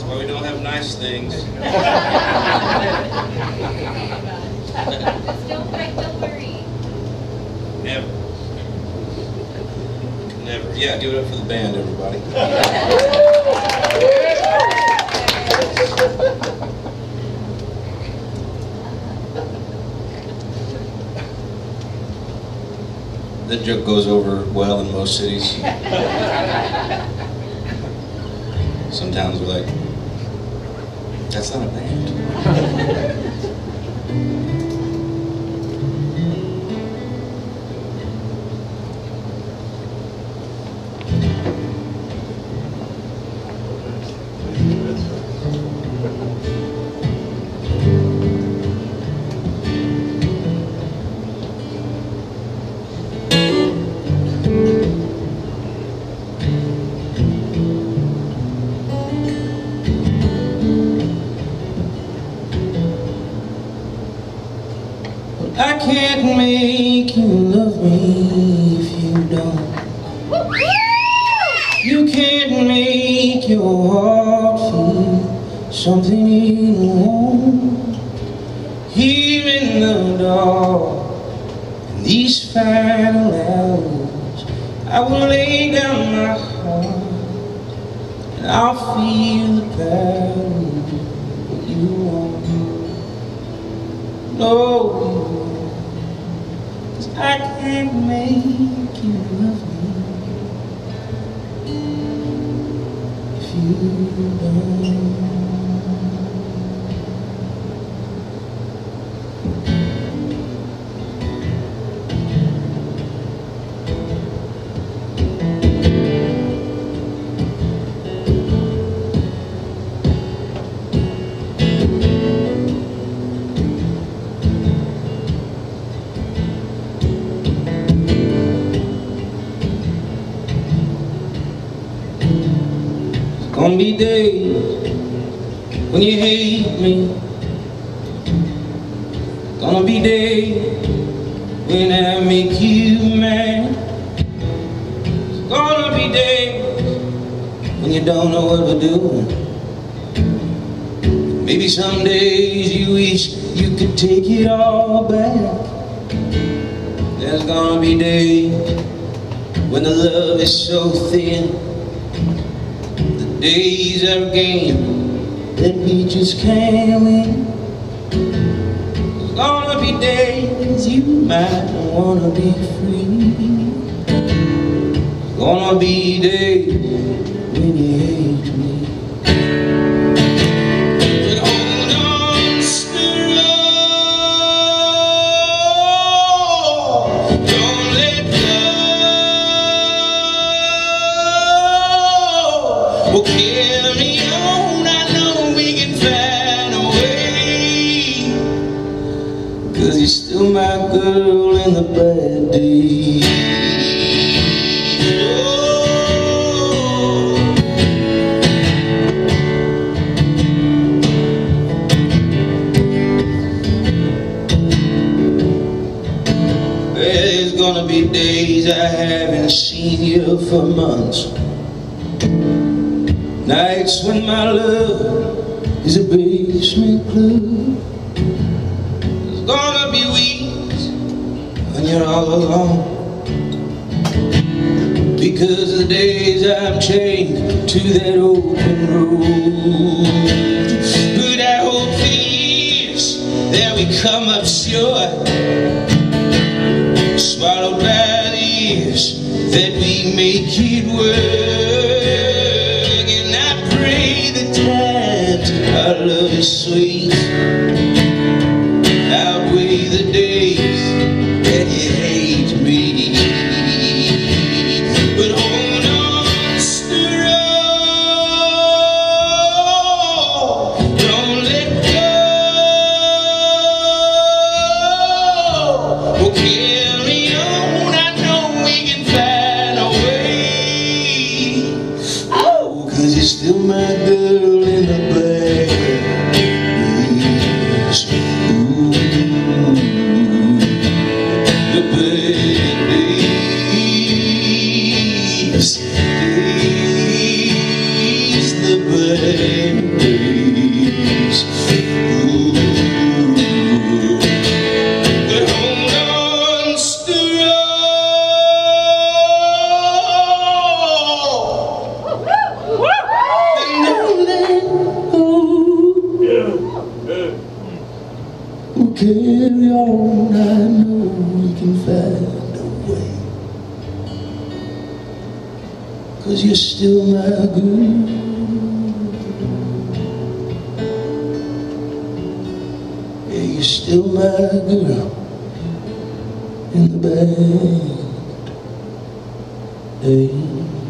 why we don't have nice things. Just don't worry. Never. Never. Yeah, give it up for the band, everybody. That joke goes over well in most cities. Some towns are like, that's not a band. I can't make you love me if you don't. You can't make your heart feel something you won't. Here in the dark, in these final hours, I will lay down my heart and I'll feel the power of you want. No, I can't make you love me if you don't. Gonna be days when you hate me. Gonna be days when I make you mad. Gonna be days when you don't know what we're doing. Maybe some days you wish you could take it all back. There's gonna be days when the love is so thin. Days are a game that we just can't win. There's gonna be days you might wanna be free. There's gonna be days when you hate me. But hold on, stir up. Don't let go. Well, carry on, I know we can find a way. 'Cause you're still my girl in the bad days. Oh. There's gonna be days I haven't seen you for months. Nights when my love is a basement club. There's gonna be weeks when you're all alone, because the days I'm chained to that open road. But I hope for years that we come up short, swallowed by the years that we make it work. Our love is sweet, outweigh the days that you hate me. But hold on, stir up. Don't let go. Well, carry on, I know we can find a way. Oh, 'cause you're still my girl in the bed. The bad 'cause you're still my girl. Yeah, you're still my girl in the band. Hey.